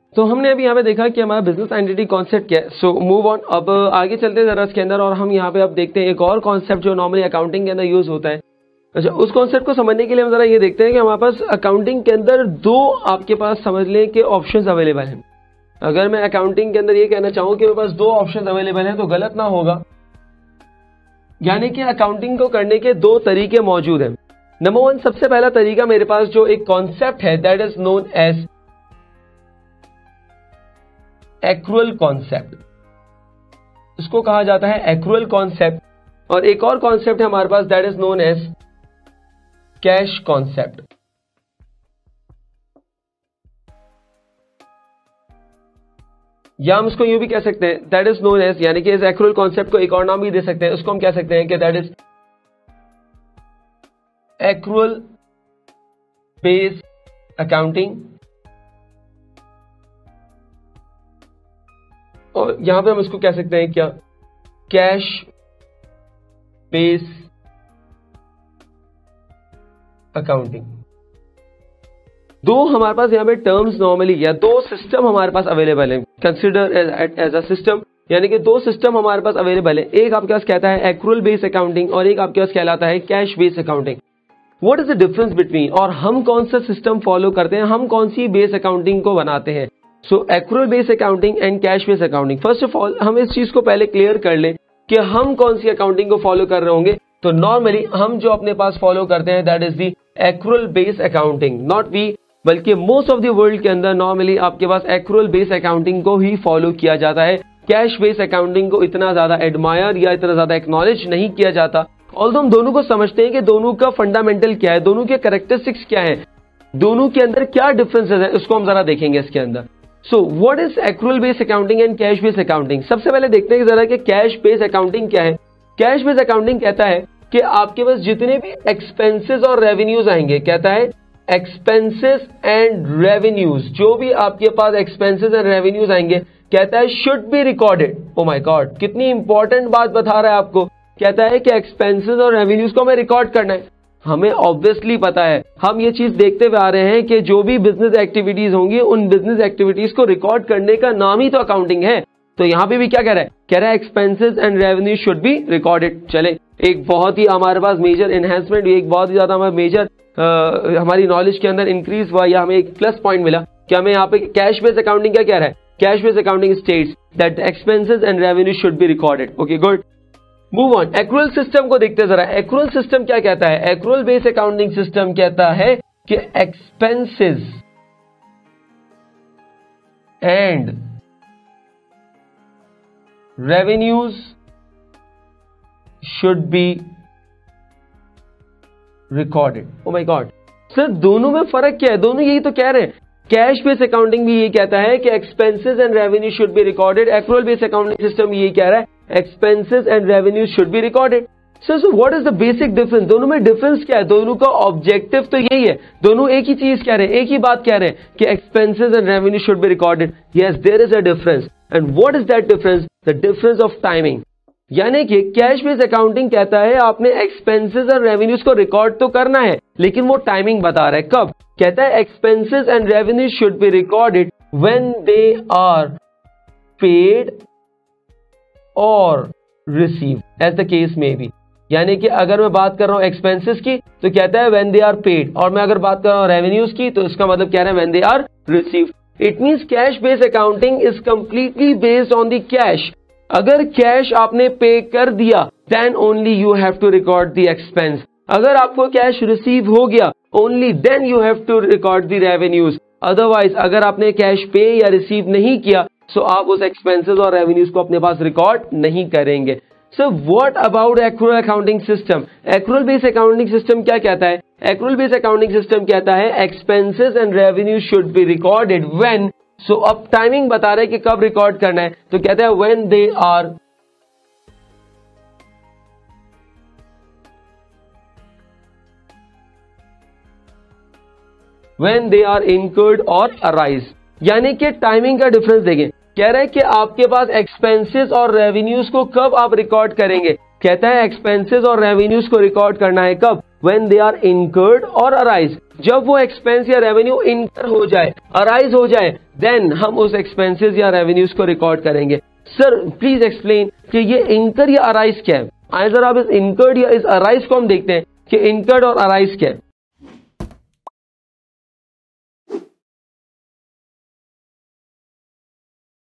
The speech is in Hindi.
तो हमने अभी यहाँ पे देखा कि हमारा बिजनेस एंटिटी कॉन्सेप्ट क्या है। सो मूव ऑन, अब आगे चलते हैं जरा इसके अंदर, और हम यहाँ पे अब देखते हैं एक और कॉन्सेप्ट जो नॉर्मली अकाउंटिंग के अंदर यूज होता है। अच्छा, उस कॉन्सेप्ट को समझने के लिए हम जरा ये देखते हैं कि हमारे पास अकाउंटिंग के अंदर दो आपके पास समझ लें कि ऑप्शंस अवेलेबल हैं। अगर मैं अकाउंटिंग के अंदर ये कहना चाहूँ कि मेरे पास दो ऑप्शंस अवेलेबल हैं तो गलत ना होगा, यानी कि अकाउंटिंग को करने के दो तरीके मौजूद हैं। नंबर वन, सबसे पहला तरीका मेरे पास जो एक कॉन्सेप्ट है that is known as accrual concept, इसको कहा जाता है एक्रूअल कॉन्सेप्ट। और एक और कॉन्सेप्ट है हमारे पास that is known as cash concept. या हम इसको यूं भी कह सकते हैं दैट इज नोन एज, यानी कि इस एक्रूअल कॉन्सेप्ट को एक और नाम भी दे सकते हैं, उसको हम कह सकते हैं कि that is accrual based accounting. और यहां पे हम इसको कह सकते हैं क्या, कैश बेस्ड अकाउंटिंग। दो हमारे पास यहां पे टर्म्स नॉर्मली या दो सिस्टम हमारे पास अवेलेबल है, कंसिडर एज अ सिस्टम, यानी कि दो सिस्टम हमारे पास अवेलेबल है। एक आपके पास कहता है एक्रूअल बेस्ड अकाउंटिंग और एक आपके पास कहलाता है cash based accounting. What is the difference between, और हम कौन सा सिस्टम फॉलो करते हैं, हम कौन सी बेस अकाउंटिंग को बनाते हैं। So accrual based accounting and cash based accounting. First of all हम इस चीज को पहले क्लियर कर लें कि हम कौन सी अकाउंटिंग को फॉलो कर रहे होंगे। तो नॉर्मली हम जो अपने पास फॉलो करते हैं that is the accrual based accounting, not we, बल्कि मोस्ट ऑफ द वर्ल्ड के अंदर नॉर्मली आपके पास एक्रूअल बेस्ड अकाउंटिंग को ही फॉलो किया जाता है। कैश बेस्ड अकाउंटिंग को इतना ज्यादा एडमायर या इतना ज्यादा एक्नॉलेज नहीं किया जाता। ऑल्दो हम दोनों को समझते हैं कि दोनों का फंडामेंटल क्या है, दोनों के कैरेक्टरिस्टिक्स क्या है, दोनों के अंदर क्या डिफरेंसेस है, उसको हम जरा देखेंगे इसके अंदर। So what is accrual based accounting and cash based accounting. सबसे पहले देखते हैं जरा कि कैश बेस्ड अकाउंटिंग क्या है। कैश बेस्ड अकाउंटिंग कहता है कि आपके पास जितने भी एक्सपेंसेस और रेवेन्यूज आएंगे, कहता है एक्सपेंसेस एंड रेवेन्यूज, जो भी आपके पास एक्सपेंसेस एंड रेवेन्यूज आएंगे, कहता है should be recorded. Oh my god, कितनी इंपॉर्टेंट बात बता रहा है आपको। कहता है कि एक्सपेंसेस और रेवेन्यूज को हमें रिकॉर्ड करना है। हमें ऑब्वियसली पता है, हम ये चीज देखते हुए आ रहे हैं कि जो भी बिजनेस एक्टिविटीज होंगी उन बिजनेस एक्टिविटीज को रिकॉर्ड करने का नाम ही तो अकाउंटिंग है। तो यहां पे भी क्या कह रहा है, कह रहा है expenses and revenue should be recorded. चले, एक बहुत ही हमारे पास मेजर एनहेंसमेंट, एक बहुत ही ज्यादा हमारा मेजर हमारी नॉलेज के अंदर इंक्रीज हुआ या हमें एक प्लस पॉइंट मिला कि हमें यहाँ पे कैश बेस्ड अकाउंटिंग क्या कह रहा है। Cash based accounting states that expenses and revenue should be recorded. Okay, good. Move on, accrual system को देखते हैं जरा। एक्रूअल सिस्टम क्या कहता है, एक्रूअल बेस्ड अकाउंटिंग सिस्टम कहता है कि expenses and revenues should be recorded. Oh my god sir, दोनों में फर्क क्या है, दोनों यही तो कह रहे हैं। कैश बेस्ड अकाउंटिंग भी ये कहता है कि expenses and revenue should be recorded, accrual based accounting system यही कह रहा है expenses and revenue should be recorded. So what is the basic difference, दोनों में डिफरेंस क्या है, दोनों का ऑब्जेक्टिव तो यही है, दोनों एक ही चीज कह रहे हैं, एक ही बात कह रहे हैं कि expenses and revenue should be recorded. Yes, there is a difference, and what is that difference, the difference of timing. यानी कि कैश बेस्ड अकाउंटिंग कहता है आपने एक्सपेंसेस और रेवेन्यूज को रिकॉर्ड तो करना है, लेकिन वो टाइमिंग बता रहा है कब। कहता है expenses and revenue should be recorded when they are paid और receive as the case may be. यानी कि अगर मैं बात कर रहा हूं एक्सपेंसेस की तो कहता है व्हेन दे आर पेड, और मैं अगर बात कर रहा हूं रेवेन्यूज की तो इसका मतलब कह रहा है when they are receive. It means cash based accounting is completely based on the cash. अगर कैश आपने पे कर दिया then only you have to record the expense. अगर आपको कैश रिसीव हो गया only then you have to record the revenues. Otherwise अगर आपने कैश पे या रिसीव नहीं किया सो आप उस एक्सपेंसेस और रेवेन्यूज को अपने पास रिकॉर्ड नहीं करेंगे। So what about accrual accounting system. Accrual based accounting system क्या कहता है, एक्रूअल बेस्ड अकाउंटिंग सिस्टम कहता है expenses and revenue should be recorded when. So अब टाइमिंग बता रहे हैं कि कब रिकॉर्ड करना है, तो कहता है व्हेन दे आर incurred और arise। यानी कि टाइमिंग का डिफरेंस देखें। कह रहा है कि आपके पास एक्सपेंसेस और रेवेन्यूज को कब आप रिकॉर्ड करेंगे। कहता है एक्सपेंसेस और रेवेन्यूज को रिकॉर्ड करना है कब, व्हेन दे आर इनकर्ड और अराइज, जब वो एक्सपेंस या रेवेन्यू इनकर हो जाए, अराइज हो जाए, देन हम उस एक्सपेंसेस या रेवेन्यूज को रिकॉर्ड करेंगे। सर प्लीज एक्सप्लेन कि ये इनकर या अराइज क्या है। आइए जरा आप इस इनकर्ड या इस अराइज को हम देखते हैं कि इनकर्ड और अराइज क्या है।